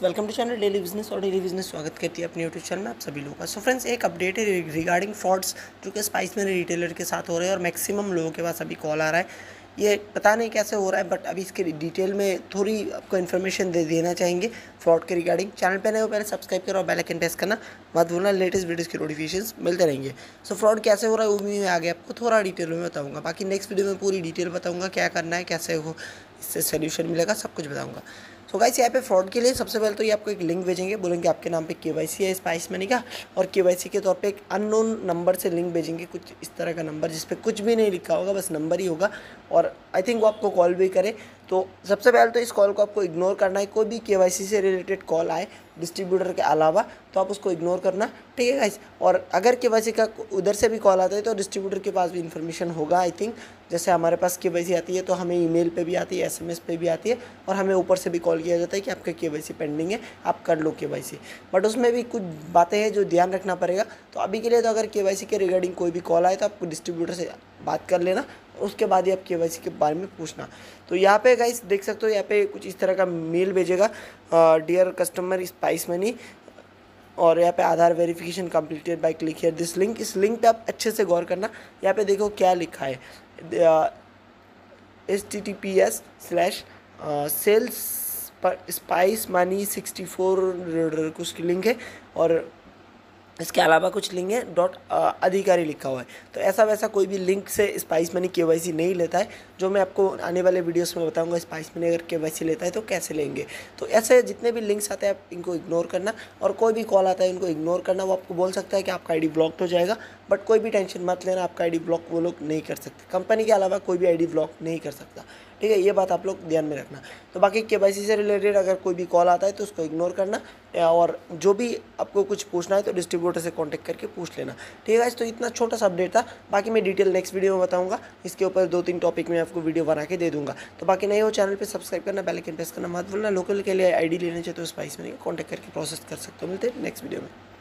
Welcome to channel daily business और daily business स्वागत करती है अपने यूट्यूब चैनल में आप सभी लोगों का। सो फ्रेंड्स, एक अपडेट है रिगार्डिंग फ्रॉड्स जो कि स्पाइस मेरे रिटेलर के साथ हो रहे हैं और मैक्सिमम लोगों के पास अभी कॉल आ रहा है। ये पता नहीं कैसे हो रहा है, बट अभी इसके डिटेल में थोड़ी आपको इन्फॉर्मेशन दे देना चाहेंगे फ्रॉड के रिगार्डिंग। चैनल पे नए हो पहले सब्सक्राइब करो और बेल आइकन प्रेस करना मत भूलना, लेटेस्ट वीडियोस की नोटिफिकेशंस मिलते रहेंगे। सो फ्रॉड कैसे हो रहा है वो भी मैं आगे आपको थोड़ा डिटेल में बताऊँगा। बाकी नेक्स्ट वीडियो में पूरी डिटेल बताऊँगा क्या करना है, कैसे हो इससे सोल्यूशन मिलेगा, सब कुछ बताऊँगा। सो गाइस, यहाँ पे फ्रॉड के लिए सबसे पहले तो ये आपको एक लिंक भेजेंगे, बोलेंगे आपके नाम पे केवाईसी है स्पाइस मनी का, और केवाईसी के तौर पे एक अननोन नंबर से लिंक भेजेंगे, कुछ इस तरह का नंबर जिस पे कुछ भी नहीं लिखा होगा, बस नंबर ही होगा। और आई थिंक वो आपको कॉल भी करे। तो सबसे पहले तो इस कॉल को आपको इग्नोर करना है। कोई भी केवाईसी से रिलेटेड कॉल आए डिस्ट्रीब्यूटर के अलावा तो आप उसको इग्नोर करना, ठीक है गाइस। और अगर केवाईसी का उधर से भी कॉल आता है तो डिस्ट्रीब्यूटर के पास भी इन्फॉर्मेशन होगा। आई थिंक जैसे हमारे पास केवाईसी आती है तो हमें ईमेल पे भी आती है, एसएमएस पे भी आती है, और हमें ऊपर से भी कॉल किया जाता है कि आपका केवाईसी पेंडिंग है, आप कर लो केवाईसी। बट उसमें भी कुछ बातें हैं जो ध्यान रखना पड़ेगा। तो अभी के लिए तो अगर केवाईसी के रिगार्डिंग कोई भी कॉल आए तो आपको डिस्ट्रीब्यूटर से बात कर लेना, उसके बाद ही आप केवाईसी के बारे में पूछना। तो यहाँ पे गाइस देख सकते हो, यहाँ पे कुछ इस तरह का मेल भेजेगा, डियर कस्टमर स्पाइस मनी, और यहाँ पे Aadhaar verification completed by click here this link. इस लिंक पे आप अच्छे से गौर करना। यहाँ पे देखो क्या लिखा है, https://sales स्पाइस मनी 64 कुछ लिंक है, और इसके अलावा कुछ लिंक है .अधिकारी लिखा हुआ है। तो ऐसा वैसा कोई भी लिंक से स्पाइस मनी केवाईसी नहीं लेता है, जो मैं आपको आने वाले वीडियोस में बताऊंगा। स्पाइस मनी अगर केवाईसी लेता है तो कैसे लेंगे। तो ऐसे जितने भी लिंक्स आते हैं आप इनको इग्नोर करना, और कोई भी कॉल आता है इनको इग्नोर करना। वो आपको बोल सकता है कि आपका आईडी ब्लॉक हो जाएगा, बट कोई भी टेंशन मत लेना, आपका आईडी ब्लॉक वो लोग नहीं कर सकते। कंपनी के अलावा कोई भी आईडी ब्लॉक नहीं कर सकता, ठीक है। ये बात आप लोग ध्यान में रखना। तो बाकी केवाईसी से रिलेटेड अगर कोई भी कॉल आता है तो उसको इग्नोर करना, और जो भी आपको कुछ पूछना है तो डिस्ट्रीब्यूटर से कांटेक्ट करके पूछ लेना, ठीक है। तो इतना छोटा सा अपडेट था, बाकी मैं डिटेल नेक्स्ट वीडियो में बताऊंगा। इसके ऊपर 2-3 टॉपिक में आपको वीडियो बना के दे दूंगा। तो बाकी नए हो चैनल पे सब्सक्राइब करना, बेल आइकन प्रेस करना मत भूलना। लोकल के लिए आईडी लेने चाहिए तो स्पाइस मनी को कांटेक्ट करके प्रोसेस कर सकते हो। मिलते हैं नेक्स्ट वीडियो में।